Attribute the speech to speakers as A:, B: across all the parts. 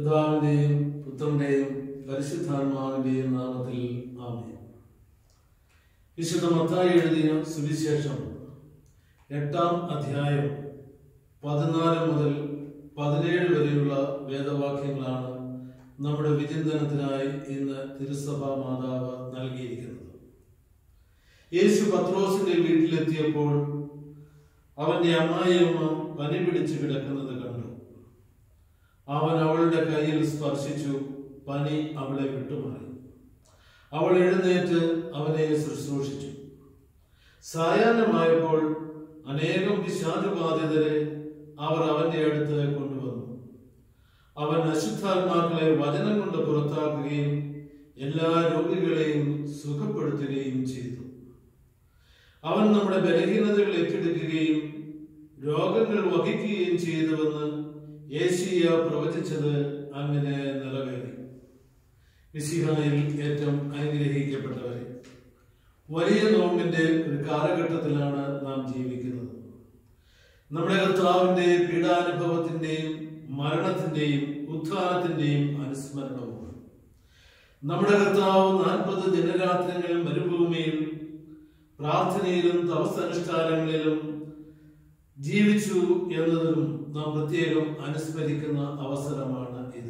A: പിതാവിന്റെയും പുത്രന്റെയും പരിശുദ്ധാത്മാവിന്റെയും നാമത്തിൽ ആമേൻ. വിശുദ്ധ മത്തായി എഴുതിയ സുവിശേഷം 8-ാം അധ്യായം 14 മുതൽ 17 വരെയുള്ള വേദവാക്യങ്ങളാണ് നമ്മുടെ വിചിന്തനത്തിനായി ഇന്ന് തിരുസഭാ മാതാവ് നൽകിയിരിക്കുന്നത്. യേശു പത്രോസിന്റെ വീട്ടിലെത്തിയപ്പോൾ അവന്റെ അമ്മായിയമ്മ പനി പിടിച്ചു കിടക്കുന്നത് കണ്ടു. അവൻ അവളുടെ കയ്യിൽ സ്പർശിച്ചു, പനി അവളെ വിട്ടുമാറി. അവൾ എഴുന്നേറ്റ് അവനെ ശുശ്രൂഷിച്ചു. സായാഹ്നമായപ്പോൾ അനേകം പിശാചുബാധിതരെ അവർ അവന്റെ അടുത്ത് കൊണ്ടുവന്നു. അവൻ അശുദ്ധാത്മാക്കളെ വചനം കൊണ്ട് പുറത്താക്കുകയും എല്ലാ രോഗികളെയും സുഖപ്പെടുത്തുകയും ചെയ്തു. അവൻ നമ്മുടെ ബലഹീനതകൾ ഏറ്റെടുക്കുകയും രോഗങ്ങൾ വഹിക്കുകയും ചെയ്തുവെന്ന് യേശയ്യാ പ്രവചിച്ചത് അങ്ങനെ നിറവേറി. മിശിഹായിൽ ഏറ്റവും അനുഗ്രഹിക്കപ്പെട്ടവരെ, വലിയ നോമ്പിന്റെ ഒരു കാലഘട്ടത്തിലാണ് നാം ജീവിക്കുന്നത്. നമ്മുടെ കർത്താവിന്റെ പീഡാനുഭവത്തിന്റെയും മരണത്തിന്റെയും ഉത്ഥാനത്തിന്റെയും അനുസ്മരണവും. നമ്മുടെ കർത്താവ് 40 ദിനരാത്രങ്ങൾ മരുഭൂമിയിൽ പ്രാർത്ഥനയിലും തപസ്സനുഷ്ഠാനങ്ങളിലും ജീവിച്ചു എന്നതും നാം പ്രത്യേകം അനുസ്മരിക്കുന്ന അവസരമാണ് ഇത്.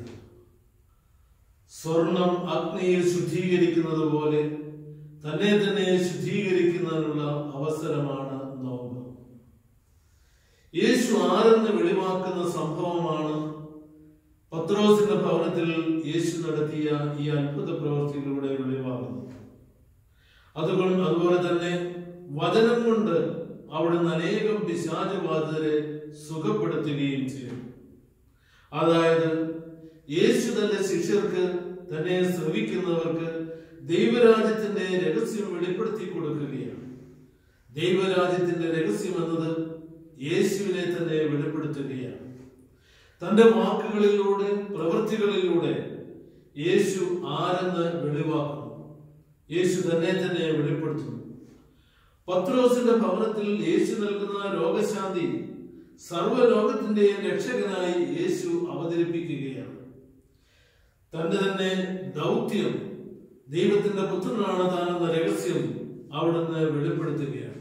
A: സ്വർണം അഗ്നിയിൽ ശുദ്ധീകരിക്കുന്നത് പോലെ തന്നെ തന്നെ ശുദ്ധീകരിക്കുന്നതിനുള്ള അവസരമാണ് നോമ്പ്. യേശു ആരെന്ന് വെളിവാക്കുന്ന സംഭവമാണ് പത്രോസിന്റെ ഭവനത്തിൽ യേശു നടത്തിയ ഈ അത്ഭുത പ്രവൃത്തിയിലൂടെ വെളിവാകുന്നത്. അതുപോലെ തന്നെ വചനം കൊണ്ട് അവിടുന്ന് അനേകം പിശാചുബാധിതരെ സുഖപ്പെടുത്തുകയും ചെയ്തു. അതായത് യേശു തന്റെ ശിഷ്യർക്ക്, തന്നെ ശ്രവിക്കുന്നവർക്ക് ദൈവരാജ്യത്തിന്റെ രഹസ്യം വെളിപ്പെടുത്തി കൊടുക്കുകയാണ്. ദൈവരാജ്യത്തിന്റെ രഹസ്യം എന്നത് യേശുവിനെ തന്നെ വെളിപ്പെടുത്തുകയാണ്. തന്റെ വാക്കുകളിലൂടെ, പ്രവൃത്തികളിലൂടെ യേശു ആരെന്ന് വെളിവാക്കുന്നു. യേശു തന്നെ തന്നെ വെളിപ്പെടുത്തുന്നു. പത്രോസിന്റെ ഭവനത്തിൽ യേശു നൽകുന്ന രോഗശാന്തി സർവ്വലോകത്തിന്റെയും രക്ഷകനായി യേശു അവതരിപ്പിക്കുകയാണ്. തന്റെ തന്നെ ദൗത്യം, ദൈവത്തിന്റെ പുത്രനാണ് താനെന്ന രഹസ്യം അവിടുന്ന് വെളിപ്പെടുത്തുകയാണ്.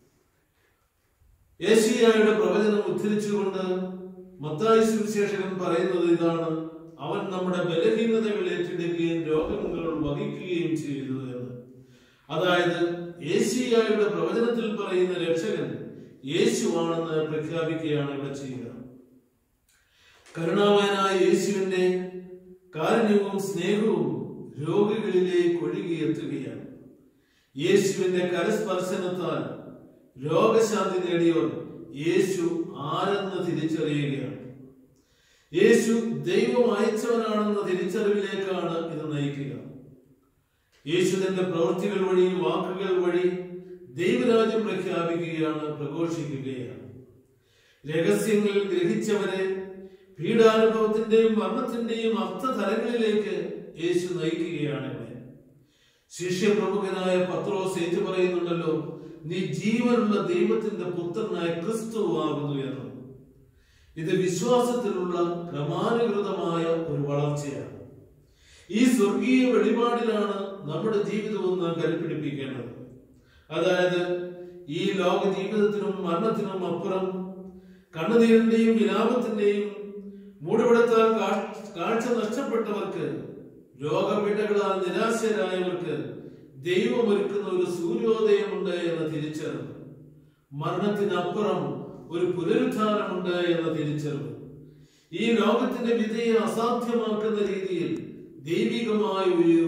A: യേശയ്യായുടെ പ്രവചനം ഉദ്ധരിച്ചുകൊണ്ട് മത്തായി സുവിശേഷകൻ പറയുന്നത് ഇതാണ്: അവൻ നമ്മുടെ ബലഹീനതകൾ ഏറ്റെടുക്കുകയും രോഗങ്ങൾ വഹിക്കുകയും ചെയ്തു എന്ന്. അതായത് യേശയ്യായുടെ പ്രവചനത്തിൽ പറയുന്ന രക്ഷകൻ യേശുവാണെന്ന് പ്രഖ്യാപിക്കുകയാണ് ഇവിടെ ചെയ്യുക. കരുണാവാനായ യേശുവിന്റെ കാരുണ്യവും സ്നേഹവും രോഗികളിലേക്ക് ഒഴുകിയെത്തുകയാണ്. യേശുവിന്റെ കരസ്പർശനത്താൽ രോഗശാന്തി നേടിയവർ യേശു ആരെന്ന് തിരിച്ചറിയുകയാണ്. യേശു ദൈവം അയച്ചവനാണെന്ന തിരിച്ചറിവിലേക്കാണ് ഇത് നയിക്കുക. യേശു തന്റെ പ്രവൃത്തികൾ വഴി, വാക്കുകൾ വഴി ദൈവരാജ്യം പ്രഖ്യാപിക്കുകയാണ്, പ്രഘോഷിക്കുകയാണ്. രഹസ്യങ്ങൾ ഗ്രഹിച്ചവരെ പീഡാനുഭവത്തിന്റെയും മരണത്തിന്റെയും അർത്ഥതലങ്ങളിലേക്ക് യേശു നയിക്കുകയാണ്. ഇവിടെ ശിഷ്യപ്രമുഖനായ പത്രോസ് ഏറ്റു പറയുന്നുണ്ടല്ലോ, നീ ജീവനുള്ള ദൈവത്തിന്റെ പുത്രനായ ക്രിസ്തുവാകുന്നു എന്ന്. ഇത് വിശ്വാസത്തിലുള്ള ക്രമാനുഗതമായ ഒരു വളർച്ചയാണ്. ഈ സ്വർഗീയ വെളിപാടിലാണ് നമ്മുടെ ജീവിതവും നാം കരുപിടിപ്പിക്കേണ്ടത്. അതായത് ഈ ലോക ജീവിതത്തിനും മരണത്തിനും അപ്പുറം കണ്ണുനീരിന്റെയും വിലാപത്തിന്റെയും മൂടുപടത്താൽ കാഴ്ച നഷ്ടപ്പെട്ടവർക്ക്, രോഗപീഠകളാൽ നിരാശരായവർക്ക് ദൈവം ഒരുക്കുന്ന ഒരു സൂര്യോദയമുണ്ട് എന്ന തിരിച്ചറിവ്, മരണത്തിനപ്പുറം ഒരു പുനരുത്ഥാനമുണ്ട് എന്ന തിരിച്ചറിവ്, ഈ ലോകത്തിന്റെ വിധിയെ അസാധ്യമാക്കുന്ന രീതിയിൽ ദൈവികമായ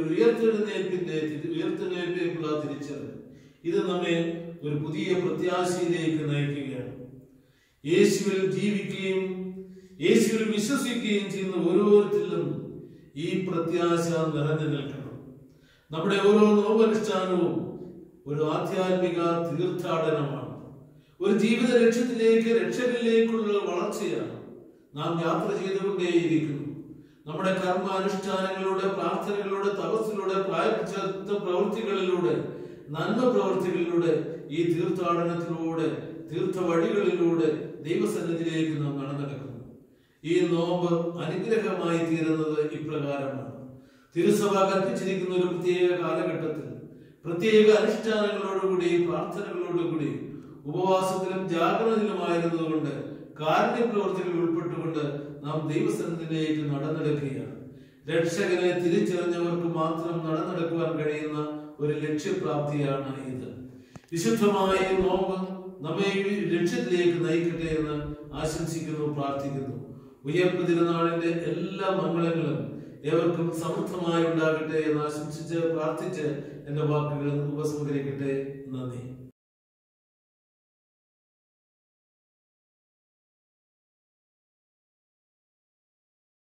A: ഉയർത്തെഴുന്നേൽപ്പിനുള്ള തിരിച്ചറിവ്, ഇത് നമ്മെ ഒരു പുതിയ പ്രത്യാശയിലേക്ക് നയിക്കുകയാണ്. യേശുവിൽ ജീവിക്കുകയും യേശുവിൽ വിശ്വസിക്കുകയും ചെയ്യുന്ന ഓരോരുത്തരിലും ഈ പ്രത്യാശ നിറഞ്ഞു നിൽക്കണം. നമ്മുടെ ഓരോ നോമ്പനുഷ്ഠാനവും ഒരു ആധ്യാത്മിക തീർത്ഥാടനമാണ്. ഒരു ജീവിത ലക്ഷ്യത്തിലേക്ക്, രക്ഷകളിലേക്കുള്ള വളർച്ചയാണ്. നാം യാത്ര ചെയ്തുകൊണ്ടേയിരിക്കുന്നു. നമ്മുടെ കർമാനുഷ്ഠാനങ്ങളിലൂടെ, പ്രാർത്ഥനകളിലൂടെ, തപസ്സിലൂടെ, പ്രായശ്ചിത്ത പ്രവൃത്തികളിലൂടെ, നന്മ പ്രവൃത്തികളിലൂടെ, ഈ തീർത്ഥാടനത്തിലൂടെ, തീർത്ഥ വഴികളിലൂടെ ദൈവസന്നിധിയിലേക്ക് നാം നടന്നെടുക്കുന്നു. ഈ നോമ്പ് അനുഗ്രഹമായി തീരുന്നത് ഇപ്രകാരമാണ്. തിരുസഭ കൽപ്പിച്ചിരിക്കുന്ന ഒരു പ്രത്യേക കാലഘട്ടത്തിൽ പ്രത്യേക അനുഷ്ഠാനങ്ങളോടുകൂടി പ്രാർത്ഥനകളോടുകൂടി ഉപവാസത്തിലും ജാഗ്രതയിലുമായിരുന്നതുകൊണ്ട് കാരുണ്യപ്രവർത്തികളിൽ ഉൾപ്പെട്ടുകൊണ്ട് നാം ദൈവസന്നിധിയിലേക്ക് നടന്നെടുക്കുകയാണ്. രക്ഷകനെ തിരിച്ചറിഞ്ഞവർക്ക് മാത്രം നടന്നെടുക്കുവാൻ കഴിയുന്ന ഒരു ലക്ഷ്യപ്രാപ്തിയാണ് ഇത്. വിശുദ്ധമായ നോമ്പ് നമ്മെ ലക്ഷ്യത്തിലേക്ക് നയിക്കട്ടെ എന്ന് ആശംസിക്കുന്നു, പ്രാർത്ഥിക്കുന്നു. ഉയർപ്പ് തിരുനാളിന്റെ എല്ലാ മംഗളങ്ങളും ഏവർക്കും സമൃദ്ധമായി ഉണ്ടാകട്ടെ എന്ന് ആശംസിച്ച് പ്രാർത്ഥിച്ച് എന്റെ വാക്കുകൾ ഉപസംഹരിക്കട്ടെ. നന്ദി.